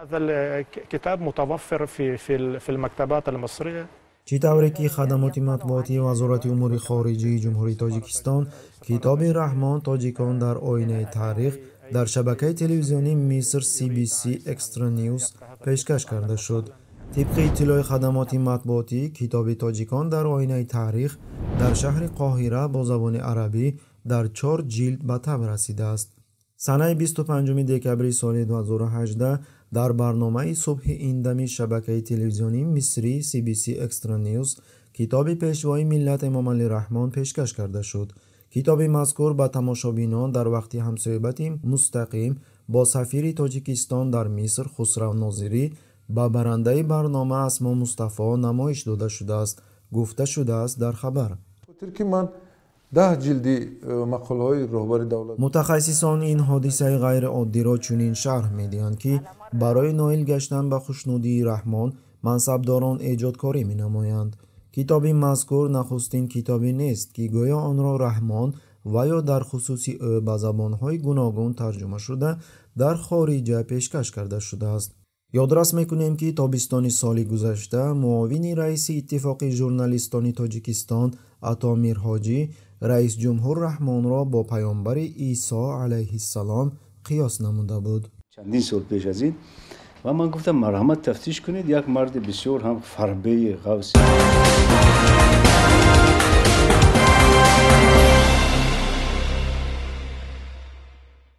هذا الكتاب متوفر في المكتبات المصرية. چی طوری که خدمات مطبوعاتی وزارت امور خارجه جمهوری تاجیکستان کتاب رحمان تاجیکان در آینه تاریخ در شبکه تلویزیونی مصر CBC اکسترا نیوز پیشکش کرده شد. طبق اطلاع خدمات مطبوعاتی کتاب تاجیکان در آینه تاریخ در شهر قاهره با زبان عربی در 4 جلد به طبع رسیده است. سنه 25 دکبر سال 2018 در برنامه صبح این دمی شبکه تلویزیونی مصری CBC اکسترا نیوز کتاب پیشوای ملت امام علی رحمان پیشکش کرده شد. کتاب مذکور به تماشابینان در وقت همصحبت مستقیم با سفیر تاجیکستان در مصر خسرو ناظری به برنده برنامه اسما مصطفی نمایش داده شده است. گفته شده است در خبر. متخصصان این حادثه غیر عادی را چنین شرح می‌دهند که برای نائل گشتن به خوشنودی رحمان منصبداران ایجادکاری می‌نمایند. کتاب مذکور نخستین کتابی نیست که گویا آن را رحمان و یا در خصوصی او به زبان‌های گوناگون ترجمه شده در خارج پیشکش کرده شده است. یادرس میکنیم که تابستان سال گذشته معاون رئیس اتفاق ژورنالیستان تاجیکستان عطا میرحاجی رئیس جمهور رحمان را با پیامبر عیسی علیه السلام قیاس نموده بود. چندین سال پیش از این و من گفتم مرحمت تفتیش کنید، یک مرد بسیار هم فربه غوث